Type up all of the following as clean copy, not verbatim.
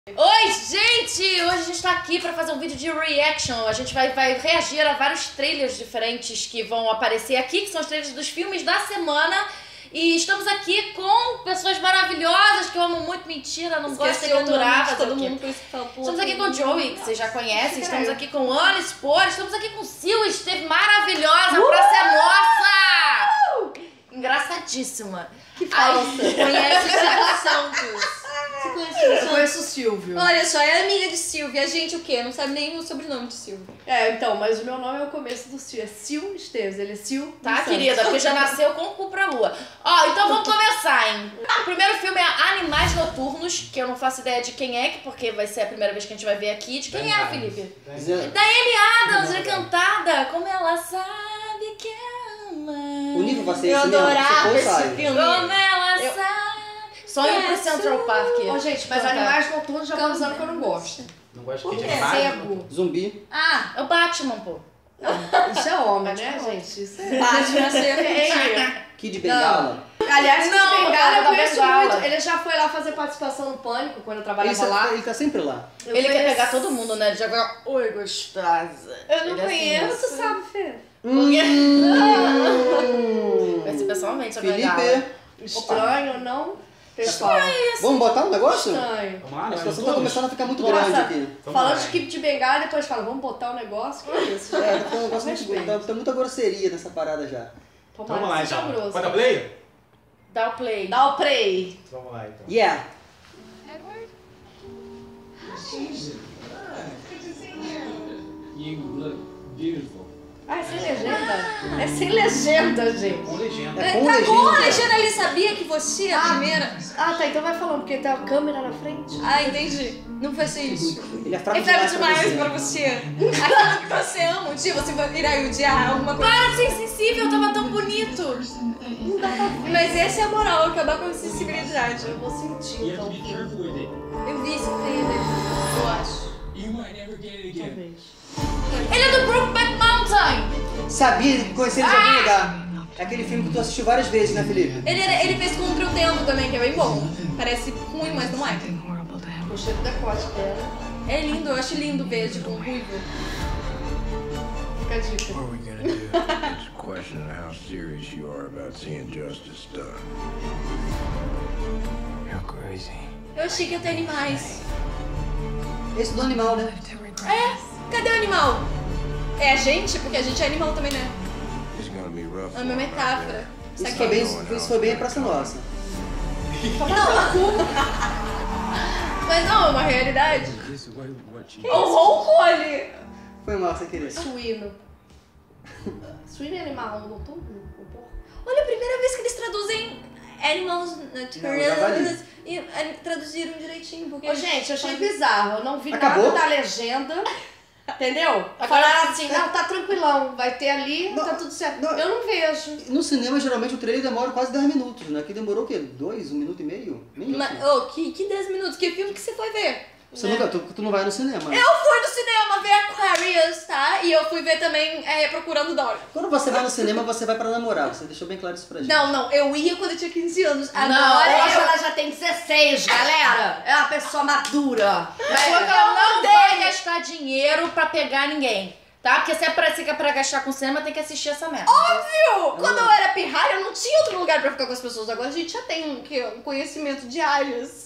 Oi, gente! Hoje a gente tá aqui pra fazer um vídeo de reaction. A gente vai reagir a vários trailers diferentes que vão aparecer aqui, que são os trailers dos filmes da semana. E estamos aqui com pessoas maravilhosas que eu amo muito. Mentira, não gosto de aturar, fazer todo mundo. Estamos aqui com Joey, que vocês já conhecem. Estamos aqui com Ana Spor. Estamos aqui com Sil Esteve, maravilhosa, pra ser nossa! Engraçadíssima. Que falsa. Conhece o Silvio Santos. Você conhece o Silvio Santos? Eu conheço o Silvio. Olha só, é amiga de Silvio. A gente o quê? Não sabe nem o sobrenome de Silvio. É, então, mas o meu nome é o começo do Sil. É Sil Esteves. Ele é Sil. Tá, Santos. querida? Porque já nasceu com o cu pra lua. Ó, então vamos começar, hein? O primeiro filme é Animais Noturnos, que eu não faço ideia de quem é, porque vai ser a primeira vez que a gente vai ver aqui. De quem é, Felipe? Da Amy Adams, encantada. Como ela sabe que ama. O nível vai ser Eu esse mesmo, adorava você esse sabe. filme. Como ela sabe. Sonho pro Central Park. Ô, gente, mas Animais Noturnos já vou avisando que eu não gosto. Não gosto Por de quê? animais? Cego. Zumbi. Ah, É o Batman, pô. Isso é homem, né, gente? Isso é... Batman ser Kid Bengala. Aliás, Kid Não, Bengala eu da conheço Bengala. muito. Ele já foi lá fazer participação no Pânico, quando eu trabalhava lá. Ele tá sempre lá. Eu Ele quer conheço- pegar todo mundo, né? Ele já vai, oi, gostosa. Eu não Ele é assim, conheço. Tu sabe, Fê? Conhece pessoalmente a Felipe. Bengala. Estranho, não? Pessoal, Vamos botar um negócio? estranho. Vamos lá, A né? situação tá começando a ficar muito Nossa, grande aqui. Vamos falando lá. de Kid Bengala, depois fala, vamos botar um negócio? Que isso? É, tá um negócio Respeito. muito, tá muita grosseria nessa parada já. Tomara Vamos lá, que seja então. grosso. Pode dar play? Dá o play. Dá o play. Vamos lá, então. Yeah. You look beautiful. Ah, é sem legenda? É sem legenda, gente. Com legenda. É com Tá bom, a legenda. legenda ali sabia que você é a primeira. Ah, tá, então vai falando, porque tem a câmera na frente. Ah, entendi. Não foi ser isso. Ele é fraco É fraco demais você. pra você. Aquilo que você ama, um dia você vai irá odiar alguma coisa. Para de ser insensível, tava tão bonito. Mas essa é a moral, acabar com a sensibilidade. Eu vou sentir, You então. have to be careful with it. Eu vi esse trailer, eu acho. You might never get it again. Talvez. Ele é do Brokeback Mountain. Sabia que conheci ele de algum lugar. É aquele filme que tu assistiu várias vezes, né, Felipe? Ele fez Contra o Tempo também, que é bem bom. Parece ruim, mas não é. Gostei do decote dela. É lindo, eu acho lindo o verde com ruivo. Fica a dica. What are we gonna do? It's a question of how serious you are about seeing justice done. You're crazy. Eu achei que ia ter animais. Esse do animal, né? É? Cadê o animal? É a gente? Porque a gente é animal também, né? It's gonna be rough. É uma metáfora. Isso foi bem a Praça Nossa. Mas não, é uma realidade. Is this what you O ronco ali. Foi mal, sem querer. Suíno. Suíno é animal, não tô Olha, a primeira vez que eles traduzem Animals javali. e traduziram direitinho. Porque Ô, gente, eu achei bizarro. Eu não vi Acabou? nada da legenda. Entendeu? Falaram assim, não, tá tranquilão, vai ter ali, Não, tá tudo certo. não. Eu não vejo. No cinema, geralmente, o trailer demora quase 10 minutos, né? Aqui demorou o quê? 2? 1 minuto e meio? Nem Mas, isso. oh, que 10 minutos? Que filme que você foi ver? Você nunca, tu não vai no cinema. né? Eu fui no cinema ver Aquarius, tá? E eu fui ver também Procurando Dory. Quando você vai no cinema, você vai pra namorar. Você deixou bem claro isso pra gente. Não, eu ia quando eu tinha 15 anos. Não, Agora hoje eu... ela já tem 16, galera. É uma pessoa madura. Falou que ela não vai gastar dinheiro pra pegar ninguém. Tá? Porque se é pra gastar com cinema, tem que assistir essa merda. Óbvio! Quando eu era pirralha, eu não tinha outro lugar pra ficar com as pessoas. Agora a gente já tem um conhecimento de áreas.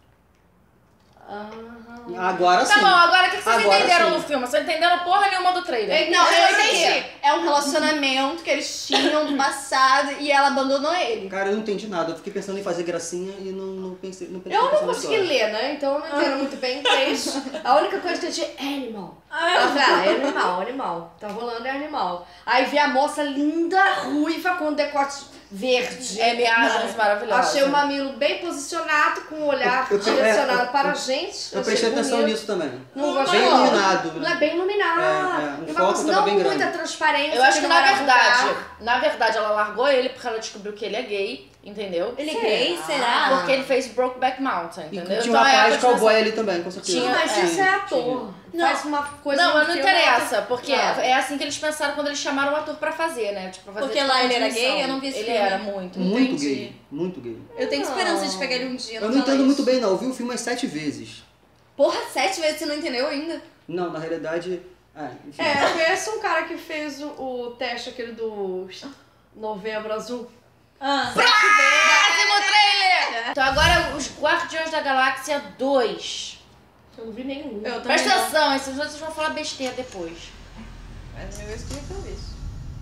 Agora sim. Tá bom, agora o que vocês Agora entenderam sim. no filme? Vocês entenderam porra nenhuma do trailer. Não, eu entendi. entendi. É um relacionamento que eles tinham no passado e ela abandonou ele. Cara, eu não entendi nada. Eu fiquei pensando em fazer gracinha e não pensei Eu nessa não consegui história. ler, né? Então eu não entendo muito bem inglês. A única coisa que eu entendi é animal. Eu falei, é animal, animal. Tá rolando é animal. Aí vi a moça linda, ruiva, com decote verde. Amy Adams, maravilhosa. Achei o mamilo bem posicionado, com o olhar Eu- direcionado eu- para a eu- gente. Eu Achei prestei atenção bonito. nisso também. Não gostei. Bem iluminado. Não é bem iluminado. O Tem foco uma tava não bem grande. muita transparência. Eu acho que não era vulgar. na verdade, ela largou ele porque ela descobriu que ele é gay, entendeu? Ele é gay, será? Porque ele fez Brokeback Mountain, E entendeu? tinha um Então, é a rapaz continuação. cowboy ali também, com certeza. Tinha, Mas isso é ator. Não. Faz uma coisa Não, no mas não filme, interessa, porque Claro. é assim que eles pensaram quando eles chamaram o ator pra fazer, né? Tipo, pra fazer Porque tipo, lá ele era continuação. gay? Eu não vi esse Ele filme. era muito. Muito Entendi. gay. Muito gay. Eu tenho Não. esperança de pegar ele um dia. Eu não fala entendo isso. muito bem, não. Eu vi o filme umas 7 vezes. Porra, 7 vezes você não entendeu ainda? Não, na realidade... enfim. Eu conheço um cara que fez o teste aquele do Novembro Azul. Próximo trailer! Então agora os Guardiões da Galáxia 2. Eu não vi nenhum. Eu também Presta não. atenção, esses outros vão falar besteira depois. Mas eu queria que eu visse.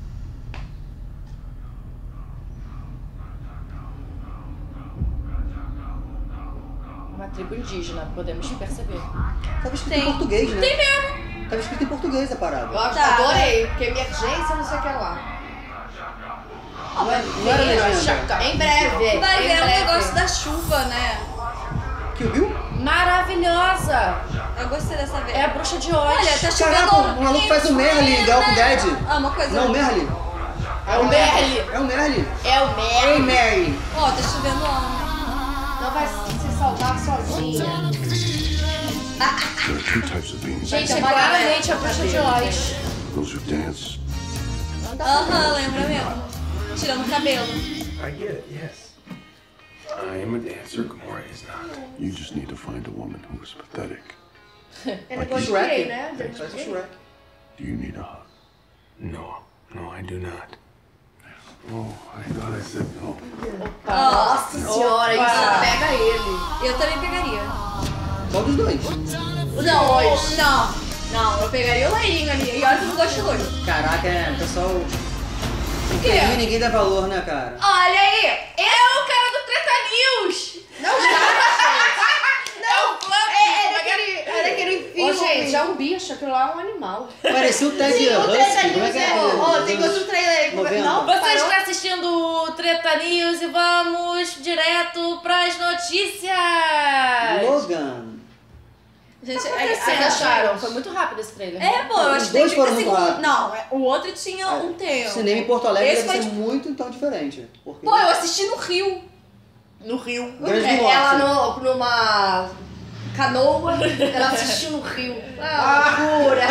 Uma tribo indígena, podemos perceber. Tava escrito em português, né? Tem mesmo! Tava escrito em português a parada. Eu adorei, porque emergência não sei o que lá. Não era legenda. Em breve. Vai em ver o breve. negócio da chuva, né? Kill Bill? Maravilhosa! Eu gostei dessa vez. É a bruxa de Oz. Olha, tá Caraca, chovendo. o maluco faz o Merlin igual com o Dead. Ah, uma coisa. Não, o Merlin. É o Merlin. É o Merlin. É o Ei, Merlin. Merlin. Ó, tá chovendo lá. Não vai se salvar sozinha. There are two types of beings. Gente, é claramente a bruxa de Oz. Those who dance Aham, lembra mesmo. Tirando o cabelo. I get it, yes. I am a dancer, Gamora is not. You just need to find a woman who is pathetic. É Like negócio de Shrek. gay, né? Faz o Shrek. Do you need a hug? No, no, I do not. Oh, I thought I said no. Nossa senhora, Opa. isso pega ele. Eu também pegaria. Qual dos dois? Não, hoje. Não, eu pegaria o loirinho ali. E olha que eu não gosto de loiro. Caraca, o pessoal... O quê? Ninguém, ninguém dá valor, né, cara? Olha aí. É o cara do Treta News! Não, gente. É o Flump! Era aquele filme. Ô, gente, é um bicho, aquilo lá é um animal. Parecia o Ted Sim, o Husky. Treta Como é News que é. é? Ó, tem outro trailer aí. 90. Não, Você parou? está assistindo o Treta News e vamos direto pras notícias! Logan. Gente, Tá Vocês acontecendo, acharam? gente. Foi muito rápido esse trailer. É, pô, eu acho Os que tem dois 30 foram muito segundos. rápidos. Não, o outro tinha um tempo. Cinema em Porto Alegre Esse deve foi ser muito, então, diferente. Porque... Pô, eu assisti no Rio. No Rio. Grande do Norte. Ela numa canoa, ela assistiu no rio. Loucura.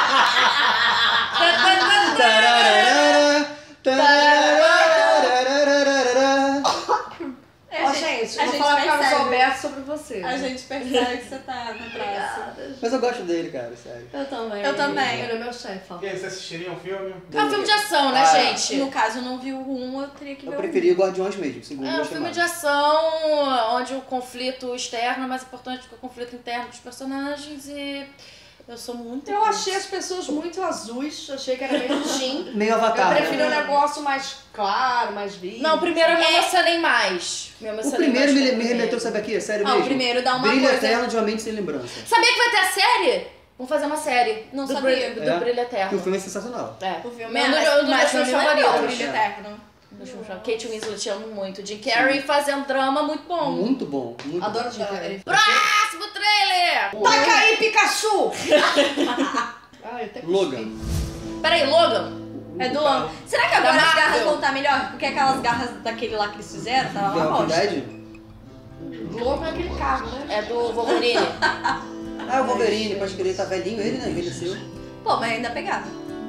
Tararara, tararara. Ó, gente, a vou gente falar com o Carlos percebe. Alberto sobre você. A gente percebe que você tá na praça. Mas eu gosto dele, cara, sério. Eu também. Eu também. Ele é meu chefe. ó. E aí, você assistiria um filme? É um filme de ação, né, Ah, gente? No caso, eu não vi o 1, eu teria que ver Eu o preferi o Guardiões mesmo, o segundo É um gostei filme mais. de ação onde o conflito externo é mais importante que o conflito interno dos personagens e eu sou muito... Eu achei as pessoas muito azuis, achei que era meio teen. Meio Eu Avatar, prefiro um né? negócio mais claro, mais vivo. Não, o primeiro eu me emocionei mais. O primeiro me remeteu, sabe aqui? Sério Ah, o mesmo? primeiro dá uma Brilho coisa... Eterno de uma Mente Sem Lembrança. Sabia que vai ter a série? Vamos fazer uma série. Não do sabia. Brilho, É, do Brilho Que o Eterno. filme é sensacional. É. O filme Mas é um dos meus mas filmes não é legal, favoritos. o Brilho Eterno. Kate Winslet, amo muito. Jim Carrey fazendo drama muito bom. Muito bom, muito Adoro bom. Jim Carrey. Próximo trailer! Taca aí, Pikachu! Ah, eu até cuspi. Logan. Peraí, Logan. É do ano. Será que agora Da as garras Marvel. vão estar melhor? Porque aquelas garras daquele lá que eles fizeram, tava The uma Walking bosta. Dead? Logan é aquele carro, né? É do Wolverine. Ah, o Wolverine, pode crer, tá velhinho ele, né? Envelheceu. Pô, mas ainda pegava.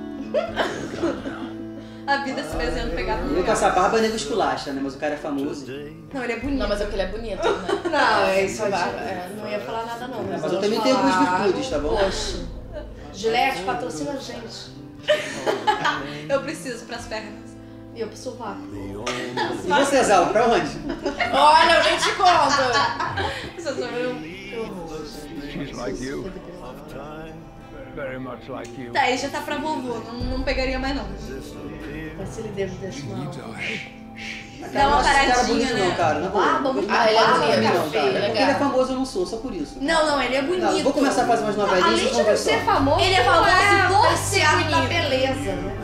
A vida se desenhando pegava no Ele com lugar. essa barba nego esculacha, né? Mas o cara é famoso. Não, ele é bonito. Não, mas é que ele é bonito, né? Não, é isso aí. Não ia falar nada não. Mas eu vou também te tenho algumas falar. virtudes, tá bom? Poxa. Gillette patrocina a gente. Eu preciso pras pernas. E eu pro sovaco. E você, Zal, pra onde? Olha, eu nem te conto. Isso eu sou She's like you. Very much like you. Tá, aí já tá pra vovô. Não pegaria mais não. Mas ele deve desse mal. Dá uma Esse cara é paradinha, bonito né? não, cara. Não, Ah, vamos Ah, ele é bonito, não, cara, cara. legal. Porque ele é famoso, eu não sou, só por isso. Não, ele é bonito. Não, vou começar a fazer umas novelinhas Além e de vamos não ver ser só. famoso, Ele é famoso por ser apreciado da bonito. beleza, né?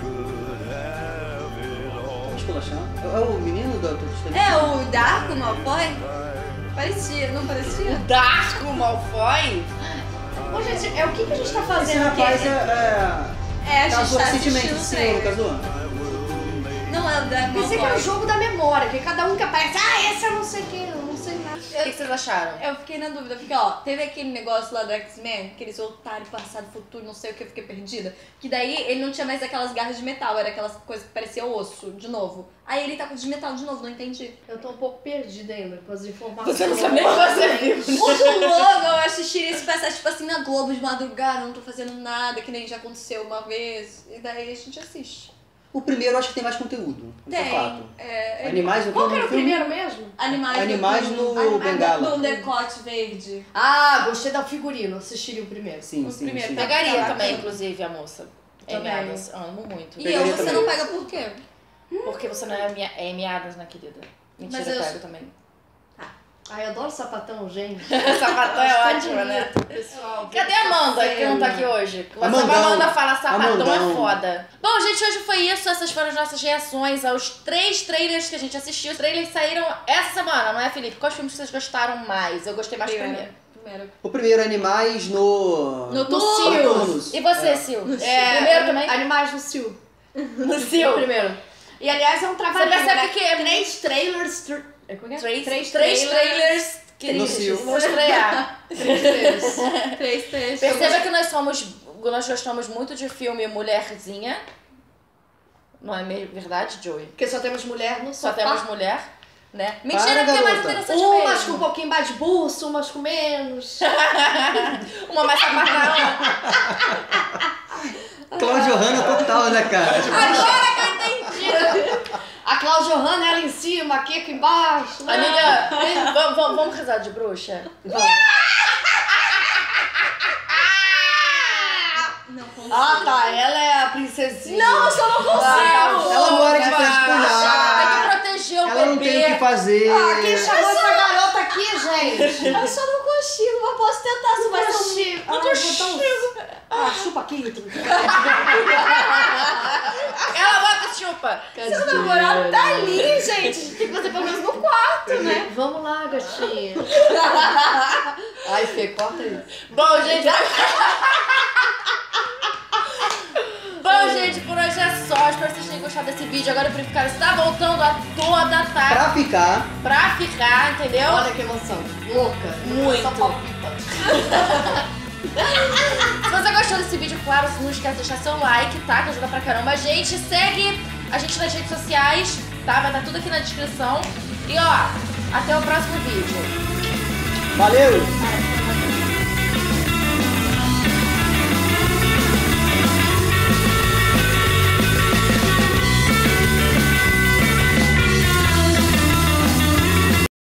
Esculachar. É o menino da tua É, o Darko Malfoy? Parecia, não parecia? Darko Malfoy? Ô, gente, é o que a gente tá Esse fazendo aqui? rapaz É, a gente casou tá recentemente, assistindo o sim, trailer. não casou? Não é o Darko Pensei que era o Malfoy. jogo da memória, que cada um que aparece, esse eu não sei quem, eu não sei nada. O que vocês acharam? Eu fiquei na dúvida, porque ó, teve aquele negócio lá do X-Men, que eles voltaram passado, futuro, não sei o que, eu fiquei perdida. Que daí ele não tinha mais aquelas garras de metal, era aquelas coisas que parecia osso, de novo. Aí ele tá com de metal de novo, não entendi. Eu tô um pouco perdida ainda com as informações. Você não sabe nem o que você viu. O do Logan, eu assistiria se passasse, tipo assim, na Globo de madrugada, não tô fazendo nada, que nem já aconteceu uma vez. E daí a gente assiste. O primeiro eu acho que tem mais conteúdo. Isso é fato. Animais no Qual que era o filme? primeiro mesmo? Animais no Bengala. No decote verde. Ah, gostei da figurino. Assistiria o primeiro. Sim, O sim, primeiro sim. tá- Pegaria tá também, bacana. inclusive, a moça. Amy Também. Adams. Amo muito. E Pegaria você também. não pega por quê? Porque você não é Amy Adams, né, querida? Mentira, Mas eu- pego também. Ai, eu adoro sapatão, gente. Sapatão é ótimo, né? Pessoal. Cadê a Amanda, que não tá aqui hoje? A Amandão. Amanda fala sapatão Amandão. é foda. Bom, gente, hoje foi isso. Essas foram as nossas reações aos 3 trailers que a gente assistiu. Os trailers saíram essa semana, não é, Felipe? Quais filmes vocês gostaram mais? Eu gostei mais do primeiro. O primeiro, Animais no... No Cio. Noturnos. E você, Sil? É, Primeiro também? Animais no Cio. No O Sil. primeiro. E aliás é um trabalho. Você percebe que é 3 trailers. Como é que é? Três trailers que No Sil. vão estrear. 3 trailers. 3. Perceba que nós gostamos muito de filme Mulherzinha. Não é mesmo verdade, Joey? Porque só temos mulher no Só sofá. temos mulher, né? Mentira, Para, porque é mais garota. interessante Umas mesmo. com um pouquinho mais de buço, umas com menos. Uma mais sapatão. Cláudio Hanna total, né, cara? Agora que eu entendi. A Cláudia Hanna, ela em cima, aqui embaixo. né? Amiga, vamos casar de bruxa? Ah, tá. Ela é a princesinha. Não, eu só não consigo! Ela mora de frente pro Tem mar. que proteger o Ela não tem o bebê. que fazer. Ah, quem chamou essa garota aqui, gente? Eu só não consigo, mas posso tentar, se vai ser Não consigo. Ah, chupa aqui. Ela bota chupa. Seu namorado tá ali, gente. A gente tem que fazer pelo menos no quarto, né? Vamos lá, gatinha. Ai, Fê, corta isso. Bom, gente. Bom, gente, por hoje é só. Espero que vocês tenham gostado desse vídeo. Agora o Purificado está voltando a toda tarde Pra ficar. pra ficar, entendeu? Olha que emoção. Louca. Muito. Só palpita. Se você gostou desse vídeo, claro, não esquece de deixar seu like, tá? Que ajuda pra caramba a gente. Segue a gente nas redes sociais, tá? Vai estar tudo aqui na descrição. E ó, até o próximo vídeo. Valeu!